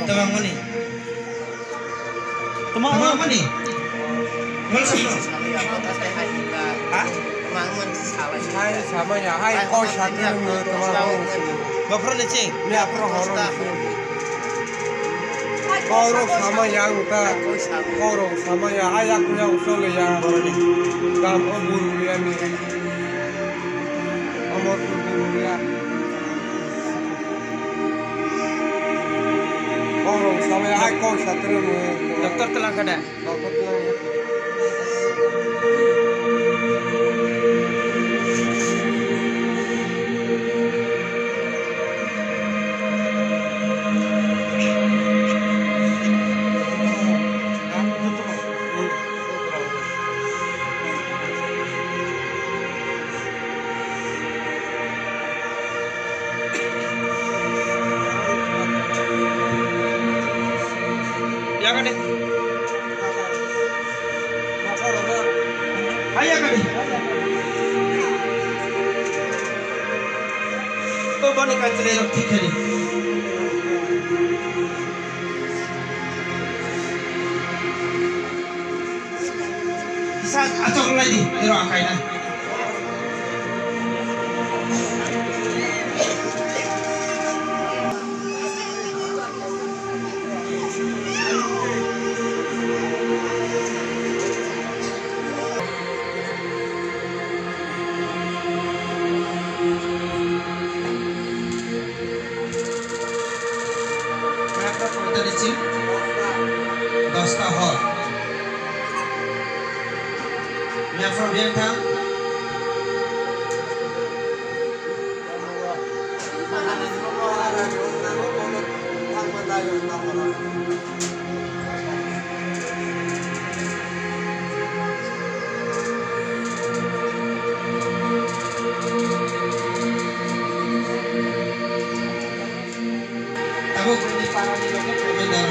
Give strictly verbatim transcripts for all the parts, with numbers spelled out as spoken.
Tawang mo ni. Tawang mo ni. Wala sa bro. Ha? Hai sama ya, hai kau satu yang tawang. Bapro na cing. Ya pro horor. Koro sama yang ta, koro sama ya, ayak yang sole ya, gam abur ya ni, amor abur ya. Koro sama ya, hai kau satu yang Dokter telah kada. dokter telah ya. Ya kan deh. Ayo kan deh. Oh bani kan celelo ठीक है नी. Bisa acok lagi dero akai na. Dosta hall. Yang from Vietnam. Aku ini para di lokal Pemendaro.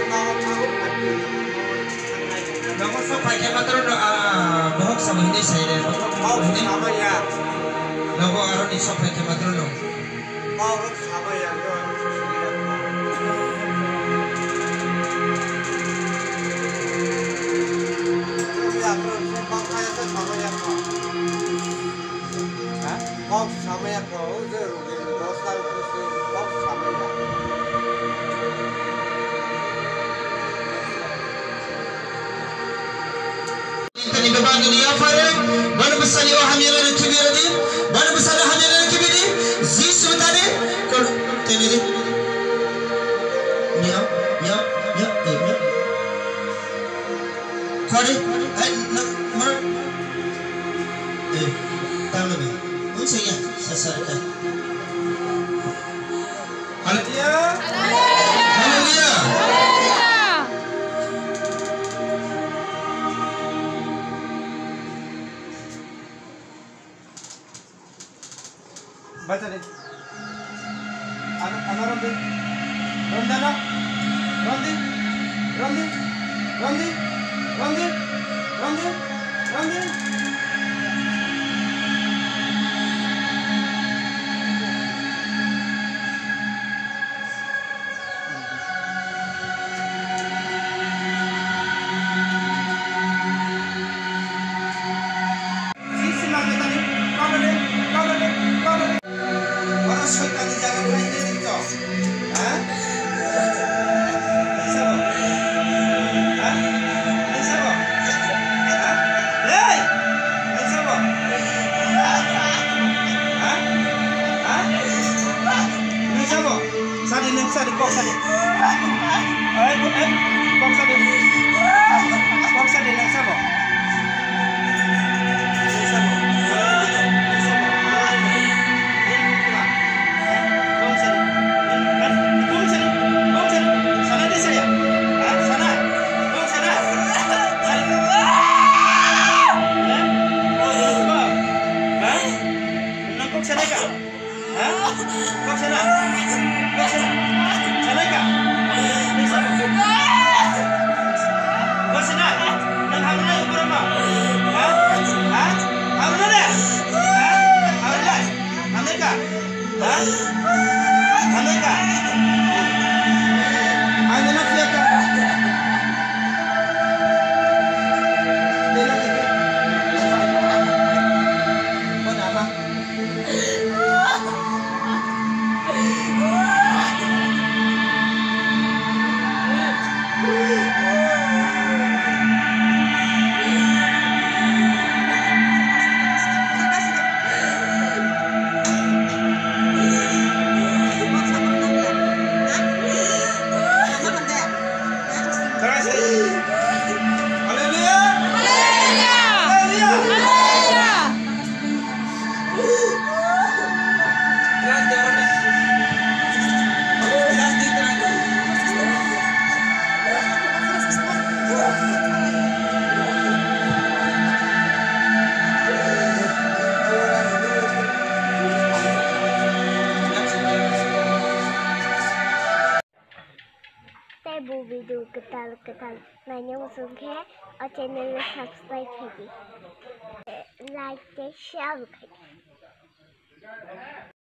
Namun so pakai matro do bohok sama hindi saya deh. Kau sama ya, Nago aron di so pakai matro do. kau sama ya, kau sama ya kau, zero, dosa itu kau sama ya. Tani beban dunia fare, bana besali wa hamira na kibira di, bana besali hamira na kibiri, zis betane, kol tani di. Nia, nia, nia, nia. Kore, ay na mar. Eh, tama ba? Unsa ya, sasarka. Haleluya. Haleluya. Baca deh. Anak anak Rondi. Rondi anak. Rondi. Rondi. Rondi. Rondi. Rondi. Rondi. Sisi lagi tadi. Kau deh. Kau deh. Kau deh. Orang syaitan jangan main di situ. Hah? Bisa bo? Hah? Bisa bo? Hah? Hei! Bisa bo? Hah? Hah? Bisa bo? Sadi nih, sadi kok sadi. Eh, eh, kok sadi. Kok sadi nih sabo. Bisa bo? Bisa bo? Sana. है वो वीडियो कताल कताल मैंने वो सुन के है और चैनल को सब्सक्राइब कीजिए, लाइक शेयर कीजिए।